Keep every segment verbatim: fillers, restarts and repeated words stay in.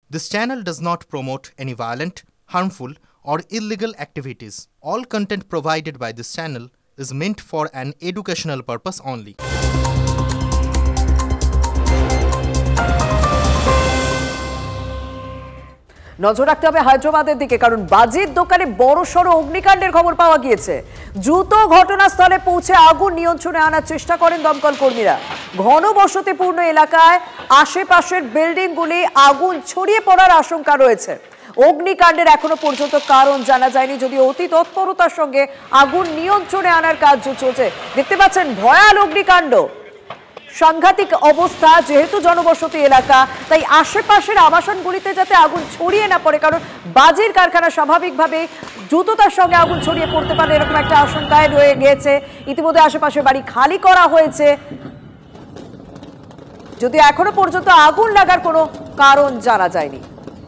This channel does not promote any violent, harmful, or illegal activities. All content provided by this channel is meant for an educational purpose only. নজর রাখতে হবে হায়দ্রাবাদের দিকে, কারণ বাজির দোকানে বড়সড় অগ্নিকাণ্ডের খবর পাওয়া গিয়েছে। দ্রুত ঘটনাস্থলে পৌঁছে আগুন নিয়ন্ত্রণে আনার চেষ্টা করেন দমকল কর্মীরা। ঘনবসতিপূর্ণ এলাকায় আশেপাশের বিল্ডিংগুলি আগুন ছড়িয়ে পড়ার আশঙ্কা রয়েছে। অগ্নিকাণ্ডের এখনো পর্যন্ত কারণ জানা যায়নি, যদিও অতি তৎপরতার সঙ্গে আগুন নিয়ন্ত্রণে আনার কাজ চলছে। দেখতে পাচ্ছেন ভয়াল অগ্নিকাণ্ড, সাংঘাতিক অবস্থা। যেহেতু জনবসতি এলাকা, তাই আশেপাশের আবাসনগুলিতে যাতে আগুন ছড়িয়ে না পড়ে, কারণ বাজির কারখানা স্বাভাবিকভাবেই দ্রুততার সঙ্গে আগুন ছড়িয়ে পড়তে পারে এরকম একটা আশঙ্কায় রয়ে গিয়েছে। ইতিমধ্যে আশেপাশে বাড়ি খালি করা হয়েছে, যদিও এখনো পর্যন্ত আগুন লাগার কোনো কারণ জানা যায়নি।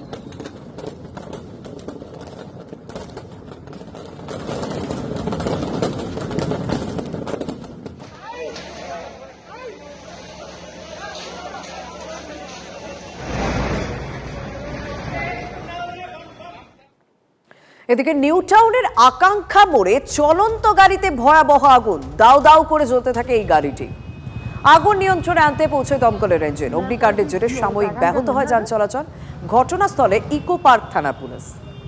এদিকে নিউ টাউনের আকাঙ্ক্ষা মোড়ে চলন্ত গাড়িতে ভয়াবহ আগুন, দাউ দাউ করে জ্বলতে থাকে এই গাড়িটি। আগুন নিয়ন্ত্রণে আনতে পৌঁছে দমকলের ইঞ্জিন। অগ্নিকাণ্ডের জেরে সাময়িক ব্যাহত হয় যান চলাচল। ঘটনাস্থলে ইকো পার্ক থানা পুলিশ।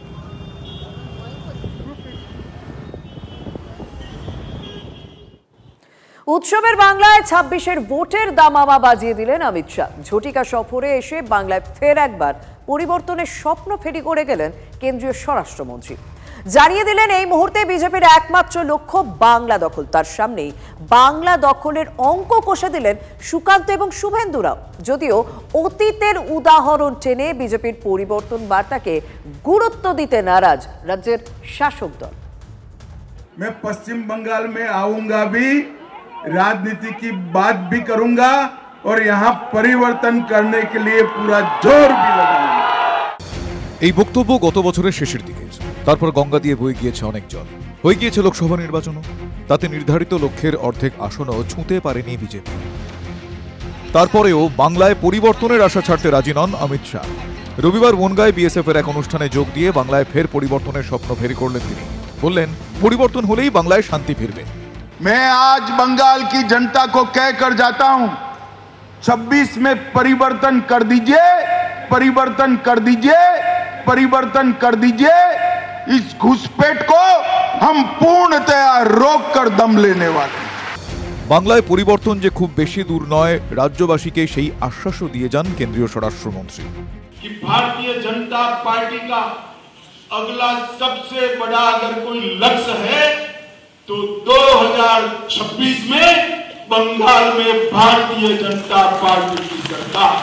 উৎসবের বাংলায় ছাব্বিশের ভোটের দামামা বাজিয়ে দিলেন অমিত শাহ। ঝটিকা সফরে এসে বাংলায় ফের একবার পরিবর্তনের স্বপ্ন ফেরি করে গেলেন কেন্দ্রীয় স্বরাষ্ট্রমন্ত্রী। জানিয়ে দিলেন এই মুহূর্তে বিজেপির একমাত্র লক্ষ্য বাংলা দখল। তার সামনেই বাংলা দখলের অঙ্ক কষে দিলেন সুকান্ত এবং শুভেন্দুরাও। যদিও অতীতের উদাহরণ টেনে বিজেপির পরিবর্তন বার্তাকে গুরুত্ব দিতে নারাজ রাজ্যের শাসক দল। मैं पश्चिम बंगाल में आऊंगा भी, राजनीति की बात भी करूंगा और यहाँ परिवर्तन करने के लिए पूरा जोर भी लगाऊंगा। এই বক্তব্য গত বছরের শেষের দিকে, তারপর গঙ্গা দিয়ে বয়ে গিয়েছে অনেক জল। হয়ে গিয়েছে লোকসভা নির্বাচনও, তাতে নির্ধারিত লক্ষ্যের অর্ধেক আসনও ছুঁতে পারেনি বিজেপি। তারপরেও বাংলায় পরিবর্তনের আশা ছাড়তে রাজি নন অমিত শাহ। রবিবার বনগাঁয় বিএসএফ এর এক অনুষ্ঠানে যোগ দিয়ে বাংলায় ফের পরিবর্তনের স্বপ্ন ফেরি করলেন তিনি। বললেন, পরিবর্তন হলেই বাংলায় শান্তি ফিরবে। मैं आज बंगाल की जनता को कहकर जाता हूं, छब्बीस में परिवर्तन कर दीजिए, परिवर्तन कर दीजिए, परिवर्तन कर दीजिए। इस घुसपैठ को हम पूर्णतया रोक कर दम लेने वाले। বাংলায় পরিবর্তন যে খুব বেশি দূর নয়, রাজ্যবাসীকে সেই আশ্বাসও দিয়ে যান কেন্দ্রীয় স্বরাষ্ট্রমন্ত্রী। कि भारतीय जनता पार्टी का अगला सबसे बड़ा अगर कोई लक्ष्य है तो दो हज़ार छब्बीस में बंगाल में भारतीय जनता पार्टी की सरकार।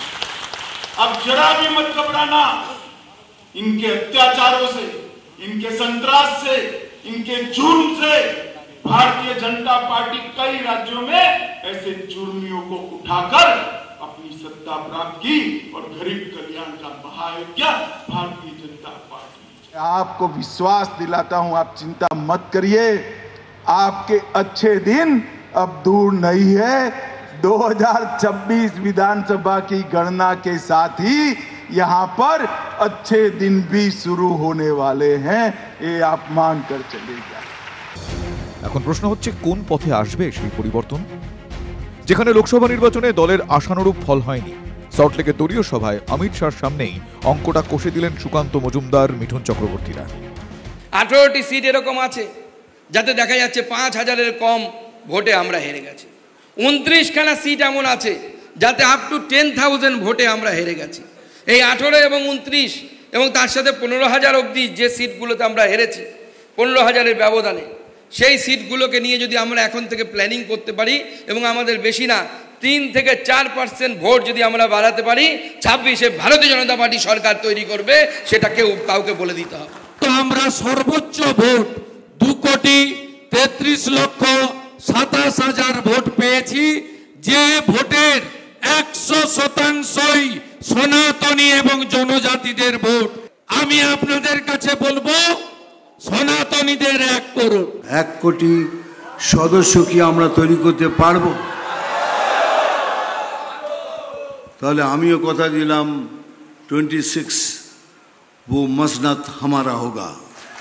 अब जरा भी मत घबराना, इनके अत्याचारों से, इनके संतरास से, इनके जुर्म से भारतीय जनता पार्टी कई राज्यों में ऐसे जुर्मियों को उठाकर अपनी सत्ता प्राप्त की और गरीब कल्याण का महायज्ञ भारतीय जनता पार्टी। आपको विश्वास दिलाता हूं, आप चिंता मत करिए, आपके अच्छे दिन अब दूर नहीं है। दो हज़ार छब्बीस विधानसभा की गणना के साथ ही यहां पर अच्छे दिन भी शुरू होने वाले हैं, ये आप मान कर चलिएगा। এখন প্রশ্ন হচ্ছে, কোন পথে আসবে সেই পরিবর্তন? যেখানে লোকসভা নির্বাচনে দলের আশানুরূপ ফল হয়নি, সল্টলেকের দলীয় সভায় অমিত শাহর সামনেই অঙ্কটা কষে দিলেন সুকান্ত মজুমদার, মিঠুন চক্রবর্তীরা। আঠারোটি সিট এরকম আছে যাতে দেখা যাচ্ছে পাঁচ হাজারের কম ভোটে আমরা হেরে গেছি। উনত্রিশখানা সিট এমন আছে যাতে আপ টু টেন থাউজেন্ড ভোটে আমরা হেরে গেছি। এই আঠেরো এবং উনত্রিশ এবং তার সাথে পনেরো হাজার অবধি যে সিটগুলোতে আমরা হেরেছি, পনেরো হাজারের ব্যবধানে, সেই সিটগুলোকে নিয়ে যদি আমরা এখন থেকে প্ল্যানিং করতে পারি এবং আমাদের বেশি না তিন থেকে চার পার্সেন্ট ভোট যদি আমরা বাড়াতে পারি, ছাব্বিশে ভারতীয় জনতা পার্টি সরকার তৈরি করবে, সেটা কেউ কাউকে বলে দিতে হবে। তো আমরা সর্বোচ্চ ভোট দু কোটি তেত্রিশ লক্ষ সাতাশ হাজার ভোট পেয়েছি, যে ভোটের একশো শতাংশই সনাতনী এবং জনজাতিদের ভোট। আমি আপনাদের কাছে বলবো, সনাতনীদের এক করুন। এক কোটি সদস্য কি আমরা তৈরি করতে পারবো? তাহলে আমিও কথা দিলাম ट्वेंटी सिक्स वो मसनद हमारा होगा।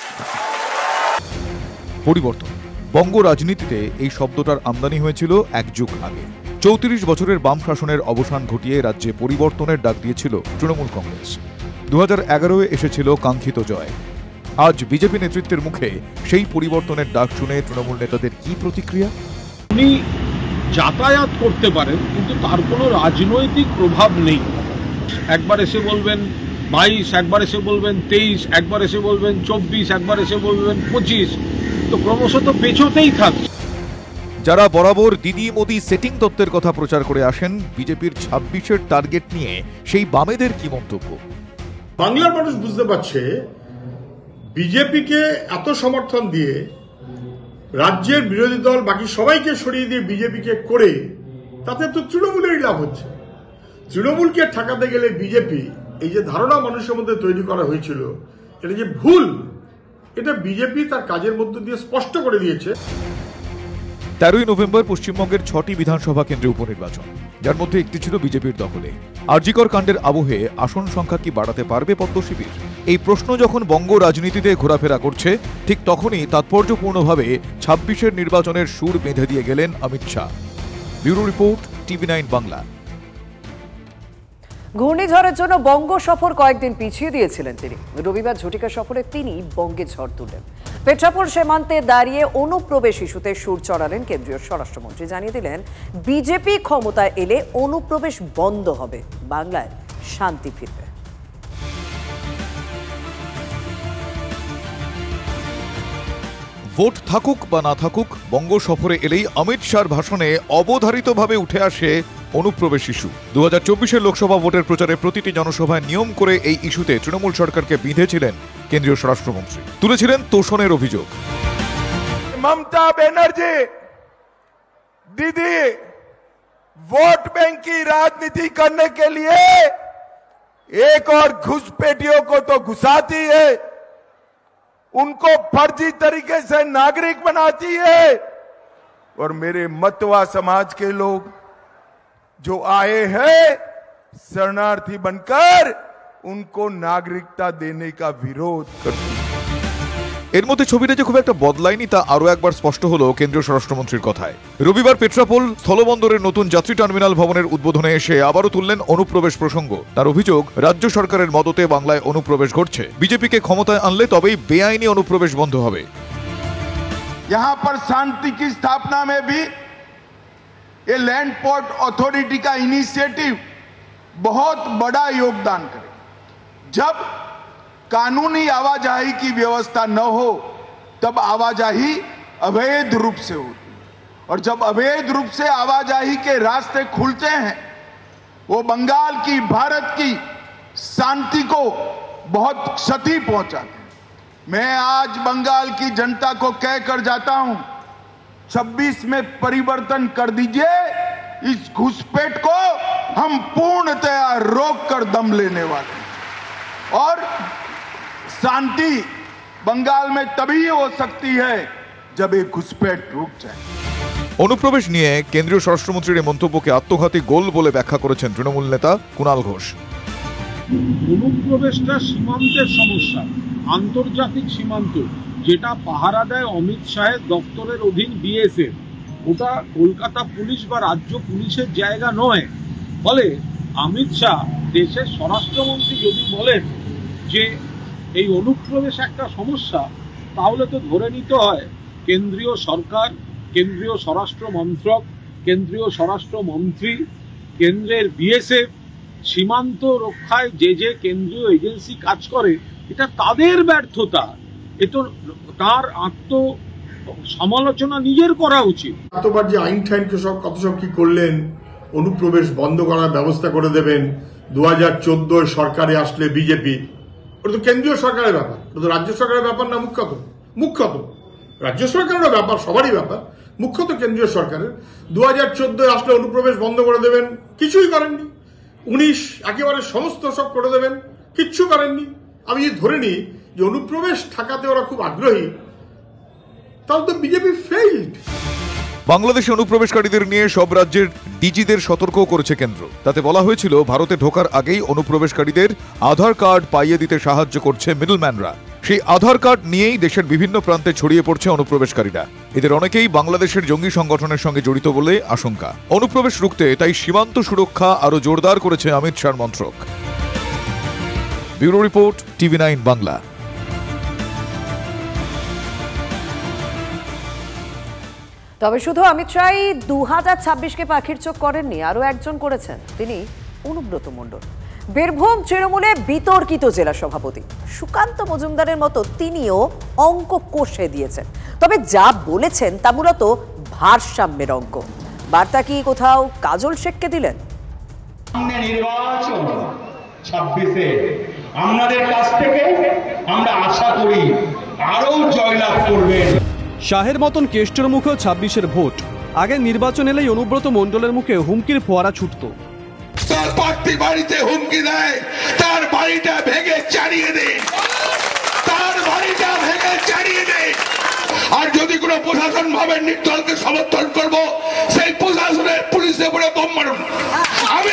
পরিবর্তন বঙ্গ রাজনীতিতে এই শব্দটার আমদানি হয়েছিল এক যুগ আগে। চৌত্রিশ বছরের বাম শাসনের অবসান ঘটিয়ে রাজ্যে পরিবর্তনের ডাক দিয়েছিল তৃণমূল কংগ্রেস। দু হাজার এগারোয় এসেছিল কাঙ্ক্ষিত জয়। আজ বিজেপি নেতৃত্বের মুখে সেই পরিবর্তনের ডাক শুনে তৃণমূল নেতাদের কি প্রতিক্রিয়া? উনি যাতায়াত করতে পারেন কিন্তু তার কোনো রাজনৈতিক প্রভাব নেই। একবার এসে বলবেন বাইশ, একবার এসে বলবেন তেইশ, একবার এসে বলবেন চব্বিশ, একবার এসে বলবেন পঁচিশ, তো ক্রমশ তো পেছোতেই থাকছে। যারা বরাবর দিদি মোদি সেটিং তত্ত্বের কথা প্রচার করে আসেন, বিজেপির ছাব্বিশের টার্গেট নিয়ে সেই বামেদের কি মন্তব্য? বাংলার মানুষ বুঝতে পারছে বিজেপিকে এত সমর্থন দিয়ে রাজ্যের বিরোধী দল বাকি সবাইকে সরিয়ে দিয়ে বিজেপিকে করে তাতে তো তৃণমূলেরই লাভ হচ্ছে। তৃণমূলকে ঠেকাতে গেলে বিজেপি এই যে ধারণা মানুষের মধ্যে তৈরি করা হয়েছিল এটা যে ভুল, এটা বিজেপি তার কাজের মধ্য দিয়ে স্পষ্ট করে দিয়েছে। তেরোই নভেম্বর পশ্চিমবঙ্গের ছটি বিধানসভা কেন্দ্রে উপনির্বাচন, যার মধ্যে একটি ছিল বিজেপির দখলে। আরজিকর কাণ্ডের আবহে আসন সংখ্যা কি বাড়াতে পারবে পদ্ম শিবির? এই প্রশ্ন যখন বঙ্গ রাজনীতিতে ঘোরাফেরা করছে, ঠিক তখনই তাৎপর্যপূর্ণভাবে ছাব্বিশের নির্বাচনের সুর বেঁধে দিয়ে গেলেন Amit Shah. Bureau report, TV nine Bangla. ঘূর্ণিঝড়ের জন্য বঙ্গ সফর কয়েকদিন পিছিয়ে দিয়েছিলেন তিনি। রবিবার ঝটিকা সফরে তিনি বঙ্গে ঝড় তুললেন। পেট্রাপোল সীমান্তে দাঁড়িয়ে অনুপ্রবেশ ইস্যুতে সুর চড়ালেন কেন্দ্রীয় স্বরাষ্ট্রমন্ত্রী। জানিয়ে দিলেন বিজেপি ক্ষমতায় এলে অনুপ্রবেশ বন্ধ হবে, বাংলায় শান্তি ফিরবে। ভোট থাকুক বা না থাকুক, বঙ্গ সফরে এলেই অমিত শাহর ভাষণে অবধারিতভাবে উঠে আসে অনুপ্রবেশ ইস্যু। দু হাজার চব্বিশের লোকসভা ভোটের প্রচারে প্রতিটি জনসভায় নিয়ম করে এই ইস্যুতে তৃণমূল সরকারকে বিঁধেছিলেন কেন্দ্রীয় স্বরাষ্ট্রমন্ত্রী। তুলেছিলেন তোষণের অভিযোগ। ममता बनर्जी दीदी वोट बैंक की राजनीति करने के लिए एक और घुसपैठियों को तो घुसाती है, उनको फर्जी तरीके से नागरिक बनाती है, और मेरे मतवा समाज के लोग जो आए हैं शरणार्थी बनकर उनको नागरिकता देने का विरोध करती है। এর মধ্যে ছবিটা যে খুব একটা বদলায়নি তা আরও একবার স্পষ্ট হলো কেন্দ্রীয় স্বরাষ্ট্রমন্ত্রীর কথায়। রবিবার পেট্রাপোল স্থলবন্দরের নতুন যাত্রী টার্মিনাল ভবনের উদ্বোধনে এসে আবারও তুললেন অনুপ্রবেশ প্রসঙ্গ। তার অভিযোগ, রাজ্য সরকারের মদতে বাংলায় অনুপ্রবেশ ঘটছে। বিজেপিকে ক্ষমতায় আনলে তবেই বেআইনি অনুপ্রবেশ বন্ধ হবে। यहां पर शांति की स्थापना में भी ये लैंड पोर्ट अथॉरिटी का इनिशिएटिव बहुत बड़ा योगदान करेगा। जब कानूनी आवाजाही की व्यवस्था न हो तब आवाजाही अवैध रूप से होती है, और जब अवैध रूप से आवाजाही के रास्ते खुलते हैं वो बंगाल की, भारत की शांति को बहुत क्षति पहुंचाते हैं। मैं आज बंगाल की जनता को कहकर जाता हूं, छब्बीस में परिवर्तन कर दीजिए, इस घुसपैठ को हम पूर्णतया रोक कर दम लेने वाले हैं, और शांति बंगाल में तभी हो सकती है जब ये घुसपैठ रुक जाए। অনুপ্রবেশ নিয়ে কেন্দ্রীয় স্বরাষ্ট্রমন্ত্রীর এই মন্তব্যকে আত্মঘাতী গোল বলে ব্যাখ্যা করেছেন তৃণমূল নেতা কুণাল ঘোষ। অনুপ্রবেশটা সীমান্তের সমস্যা, আন্তর্জাতিক সীমান্ত যেটা পাহারা দেয় অমিত শাহের দপ্তরের অধীন বিএসএফ, ওটা কলকাতা পুলিশ বা রাজ্য পুলিশের জায়গা নয়। ফলে অমিত শাহ দেশের স্বরাষ্ট্রমন্ত্রী যদি বলেন যে এই অনুপ্রবেশ একটা সমস্যা, তাহলে তো ধরে নিতে হয় কেন্দ্রীয় সরকার, কেন্দ্রীয় স্বরাষ্ট্র মন্ত্রক, কেন্দ্রীয় স্বরাষ্ট্রমন্ত্রী, কেন্দ্রের বিএসএফ, সীমান্ত রক্ষায় যে যে কেন্দ্রীয় এজেন্সি কাজ করে, এটা তাদের ব্যর্থতা। এ তো তার আত্ম সমালোচনা নিজের করা উচিত। এতবার যে আইন ঠাইনকে সব কত সব কি করলেন, অনুপ্রবেশ বন্ধ করার ব্যবস্থা করে দেবেন দু হাজার চোদ্দোয় সরকারে আসলে বিজেপি, ওটা তো কেন্দ্রীয় সরকারের ব্যাপার, ওটা তো রাজ্য সরকারের ব্যাপার না। মুখ্যত মুখ্যত রাজ্য সরকারেরও ব্যাপার, সবারই ব্যাপার, মুখ্যত কেন্দ্রীয় সরকারের। দু হাজার চোদ্দোয় আসলে অনুপ্রবেশ বন্ধ করে দেবেন, কিছুই করেননি। উনিশ একেবারে সমস্ত সব করে দেবেন, কিচ্ছু করেননি। আমি যদি ধরে নিই যে অনুপ্রবেশ ঠেকাতে ওরা খুব আগ্রহী, তাহলে তো বিজেপি ফেইল্ড। বাংলাদেশে অনুপ্রবেশকারীদের নিয়ে সব রাজ্যের ডিজিদের সতর্ক করেছে কেন্দ্র। তাতে বলা হয়েছিল ভারতে ঢোকার আগেই অনুপ্রবেশকারীদের আধার কার্ড পাইয়ে দিতে সাহায্য করছে মিডলম্যানরা। সেই আধার কার্ড নিয়েই দেশের বিভিন্ন প্রান্তে ছড়িয়ে পড়ছে অনুপ্রবেশকারীরা। এদের অনেকেই বাংলাদেশের জঙ্গি সংগঠনের সঙ্গে জড়িত বলে আশঙ্কা। অনুপ্রবেশ রুখতে তাই সীমান্ত সুরক্ষা আরও জোরদার করেছে অমিত শাহর মন্ত্রক। Bureau report, TV nine Bangla. তবে শুধু অমিত শাহ দু হাজার ছাব্বিশকে পাখির চোখ করেননি, আরও একজন করেছেন, তিনি অনুব্রত মণ্ডল। বীরভূম তৃণমূলে বিতর্কিত জেলা সভাপতি সুকান্ত মজুমদারের মতো তিনিও অঙ্ক কষে দিয়েছেন। তবে যা বলেছেন তা মূলত ভারসাম্যের অঙ্ক। বার্তা কি কোথাও কাজল শেখকে দিলেন? নির্বাচন ছাব্বিশে আমাদের কাছ থেকে আমরা আশা করি আরো জয়লাভ করবেন। শাহের মতন কেষ্টর মুখেও ছাব্বিশের ভোট। আগে নির্বাচন এলেই অনুব্রত মণ্ডলের মুখে হুমকির ফোয়ারা ছুটত। তার পার্টি বাড়িতে হুমকি দেয়, তার বাড়িটা ভেঙে চালিয়ে দে, তার বাড়িটা ভেঙে চালিয়ে দে। আর যদি কোনো প্রশাসন ভাবে নির্দলকে সমর্থন করব, সেই প্রশাসনের পুলিশের উপরে বোম মারুন। আমি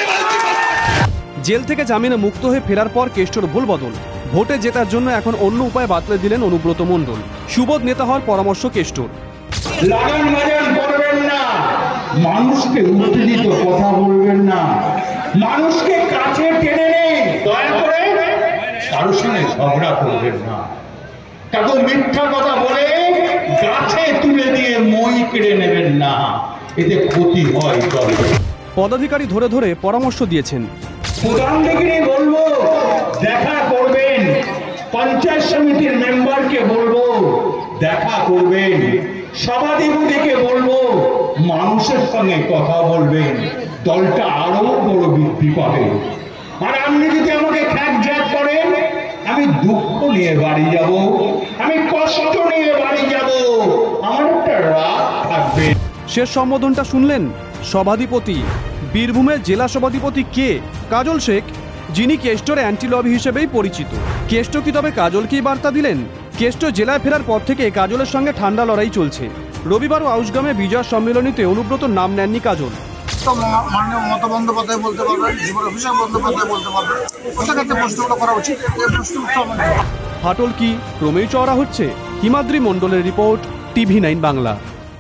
জেল থেকে জামিনে মুক্ত হয়ে ফেরার পর কেষ্টর ভুল বদল। ভোটে জেতার জন্য এখন অন্য উপায় বাতলে দিলেন অনুব্রত মণ্ডল। সুবোধ নেতা হওয়ার পরামর্শ কেষ্টর। লাগান বাজান করবেন না, মানুষকে উত্তেজিত কথা বলবেন না, মানুষকে কাছে টেনে নেন, দয়া করে কারোর সঙ্গে ঝগড়া করবেন না, কাউকে মিথ্যা কথা বলে গাছে তুলে দিয়ে মই কেড়ে নেবেন না, এতে ক্ষতি হয় দলের। পদাধিকারী ধরে ধরে পরামর্শ দিয়েছেন। প্রধান থেকে বলবো দেখা করবেন, পঞ্চায়েত সমিতির মেম্বারকে বলবো দেখা করবেন, সভাধিপতিকে বলবো মানুষের সঙ্গে কথা বলবেন, দলটা আরো বড় বৃদ্ধি পাবে। আর আপনি যদি আমাকে খ্যাক জ্যাক করেন, আমি দুঃখ নিয়ে বাড়ি যাব, আমি কষ্ট নিয়ে বাড়ি যাব, আমার একটা রাগ থাকবে। শেষ সম্বোধনটা শুনলেন সভাধিপতি। বীরভূমের জেলা সভাধিপতি কে? কাজল শেখ, যিনি কেষ্টর অ্যান্টি লবি হিসেবেই পরিচিত। কেষ্ট কি তবে কাজলকেই বার্তা দিলেন? কেষ্ট জেলায় ফেরার পর থেকে কাজলের সঙ্গে ঠান্ডা লড়াই চলছে। রবিবারও আউসগ্রামে বিজয় সম্মেলনীতে অনুব্রতর নাম নেননি কাজল। মাননীয় মমতা বন্দ্যোপাধ্যায় বলতে পারবেন, অভিষেক বন্দ্যোপাধ্যায় বলতে পারবেন, ওদের কাছে প্রশ্নগুলো করা উচিত। ফাটল কি ক্রমেই চওড়া হচ্ছে? হিমাদ্রি মণ্ডলের report, TV nine Bangla.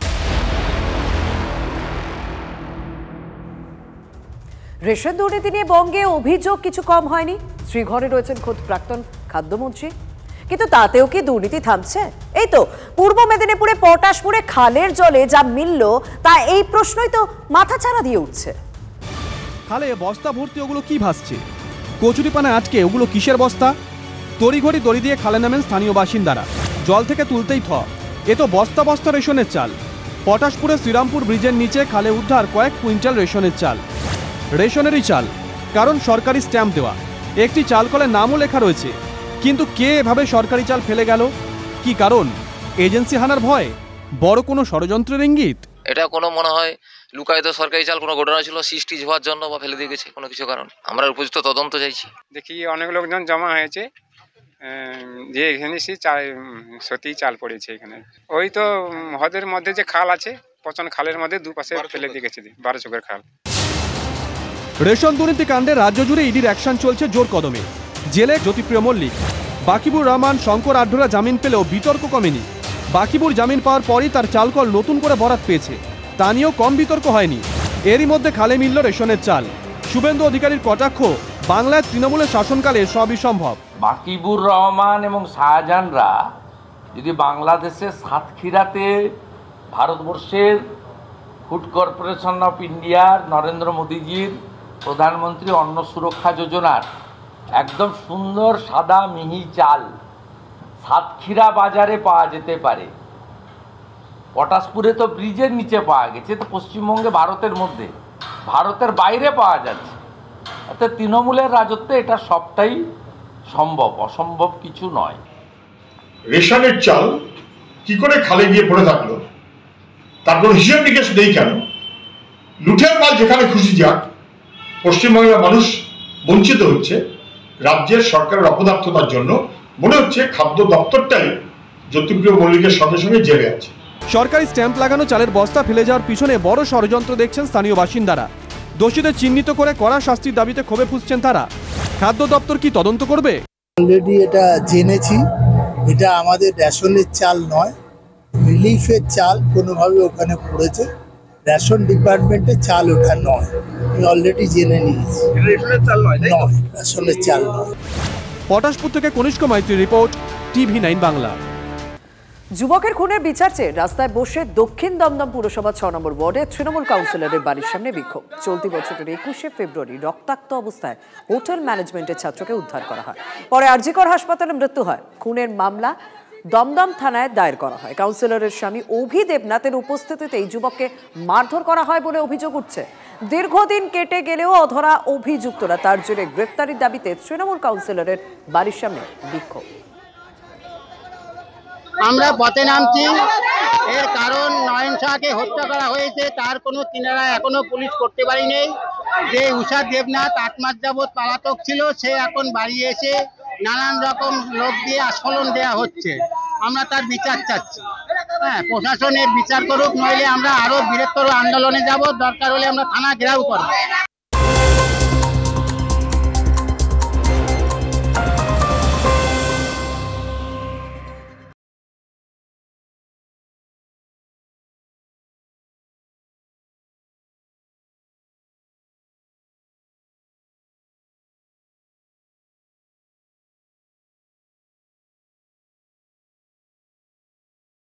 Ration দুর্নীতি নিয়ে বঙ্গে অভিযোগ কিছু কম হয়নি। শ্রীঘরে রয়েছেন খোদ প্রাক্তন খাদ্যমন্ত্রী। কিন্তু তাতেও কি দুর্নীতি থামছে? এই তো পূর্ব মেদিনীপুরে পটাশপুরে খালের জলে যা মিলল, তা এই প্রশ্নই তো মাথাচাড়া দিয়ে উঠছে। খালে বস্তা ভর্তি ওগুলো কি ভাসছে? কচুরিপানা আটকে ওগুলো কিসের বস্তা? তড়িঘড়ি দড়ি দিয়ে খালে নামেন স্থানীয় বাসিন্দারা। জল থেকে তুলতেই থ, এ তো বস্তা বস্তা রেশনের চাল। পটাশপুরে শ্রীরামপুর ব্রিজের নিচে খালে উদ্ধার কয়েক কুইন্টাল রেশনের চাল। রেশনেরই চাল, কারণ সরকারি স্ট্যাম্প দেওয়া। একটি চাল কলের নামও লেখা রয়েছে। কিন্তু কে এভাবে সরকারি চাল ফেলে গেল? কি কারণ? এজেন্সি হানার ভয়? বড় কোনো ষড়যন্ত্রের ইঙ্গিত? এটা কোনো মনে হয় লুকায়িত সরকারি চাল কোনো ঘটনা ছিল, সৃষ্টি হওয়ার জন্য বা ফেলে দিয়ে গেছে কোনো কিছু কারণ। আমরা উপযুক্ত তদন্ত চাইছি। দেখি অনেক লোকজন জমা হয়েছে যে এখানে সে চাল সত্যিই চাল পড়েছে এখানে। ওই তো হ্রদের মধ্যে যে খাল আছে, পচন খালের মধ্যে দুপাশে ফেলে দিয়ে গেছে, বারো চোখের খাল। রেশন দুর্নীতি কাণ্ডে রাজ্য জুড়ে ইডির অ্যাকশন চলছে জোর কদমে। জেলে জ্যোতিপ্রিয় মল্লিক, বাকিবুর রহমান, শঙ্কর আঢ্যরা জামিন পেলেও বিতর্ক কমেনি। বাকিবুর জামিন পাওয়ার পরই তার চালকল নতুন করে বরাত পেয়েছে, তা নিয়েও কম বিতর্ক হয়নি। এরই মধ্যে খালে মিলল রেশনের চাল। শুভেন্দু অধিকারীর কটাক্ষ, বাংলায় তৃণমূলের শাসনকালে সবই সম্ভব। বাকিবুর রহমান এবং শাহজাহানরা যদি বাংলাদেশের সাতক্ষীরাতে ভারতবর্ষের ফুড কর্পোরেশন অফ ইন্ডিয়ার নরেন্দ্র মোদীজির প্রধানমন্ত্রী অন্ন সুরক্ষা যোজনার একদম সুন্দর সাদা মিহি চাল সাতক্ষীরা বাজারে পাওয়া যেতে পারে, পটাশপুরে তো ব্রিজের নিচে পাওয়া গেছে, তো পশ্চিমবঙ্গে ভারতের মধ্যে ভারতের বাইরে পাওয়া যাচ্ছে। অর্থাৎ তৃণমূলের রাজত্বে এটা সবটাই সম্ভব, অসম্ভব কিছু নয়। রেশনের চাল কি করে খালে গিয়ে পড়ে থাকলো তার কোনো হিসেব নিকেশ নেই কেন? লুঠের মাল যেখানে খুশি যাক, পশ্চিমবাংলার মানুষ বঞ্চিত হচ্ছে। রাজ্যের সরকারের অপদার্থতার জন্য মনে হচ্ছে খাদ্য দপ্তরটাই জ্যোতিপ্রিয় মল্লিকের সঙ্গে সঙ্গে জেলে আছে। সরকারি স্ট্যাম্প লাগানো চালের বস্তা ফেলে যাওয়ার পিছনে বড় ষড়যন্ত্র দেখছেন স্থানীয় বাসিন্দারা। দোষীদের চিহ্নিত করে কড়া শাস্তির দাবিতে ক্ষোভে ফুঁসছেন তারা। খাদ্য দপ্তর কি তদন্ত করবে? অলরেডি এটা জেনেছি, এটা আমাদের রেশনের চাল নয়, রিলিফের চাল কোনোভাবে ওখানে পড়েছে। রেশন ডিপার্টমেন্টের চাল ওটা নয়, আমি অলরেডি জেনে নিয়েছি। রেশনের চাল নয়, রেশনের চাল নয়। পটাশপুর থেকে Kanishka Maitri report, TV nine Bangla. যুবকের খুনের বিচার চেয়ে রাস্তায় বসে দক্ষিণ দমদম পুরসভা ছ নম্বর ওয়ার্ডে তৃণমূল কাউন্সিলরের বাড়ির সামনে বিক্ষোভ। চলতি বছরের একুশে ফেব্রুয়ারি রক্তাক্ত অবস্থায় হোটেল ম্যানেজমেন্টের ছাত্রকে উদ্ধার করা হয়, পরে আরজিকর হাসপাতালে মৃত্যু হয়। খুনের মামলা দমদম থানায় দায়ের করা হয়। কাউন্সিলরের স্বামী অভি দেবনাথের উপস্থিতিতে এই যুবককে মারধর করা হয় বলে অভিযোগ উঠছে। দীর্ঘদিন কেটে গেলেও অধরা অভিযুক্তরা তার জেরে গ্রেফতারির দাবিতে তৃণমূল কাউন্সিলরের বাড়ির সামনে বিক্ষোভ। আমরা পথে নামছি, এর কারণ নয়ন শাহকে হত্যা করা হয়েছে, তার কোনো কিনারা এখনো পুলিশ করতে পারেনি। যে উষা দেবনাথ আট মাস যাবৎ পলাতক ছিল, সে এখন বাড়ি এসে নানান রকম লোক দিয়ে আস্ফলন দেওয়া হচ্ছে। আমরা তার বিচার চাচ্ছি। হ্যাঁ, প্রশাসনের বিচার করুক, নইলে আমরা আরো বৃহত্তর আন্দোলনে যাব, দরকার হলে আমরা থানা ঘেরাও করব।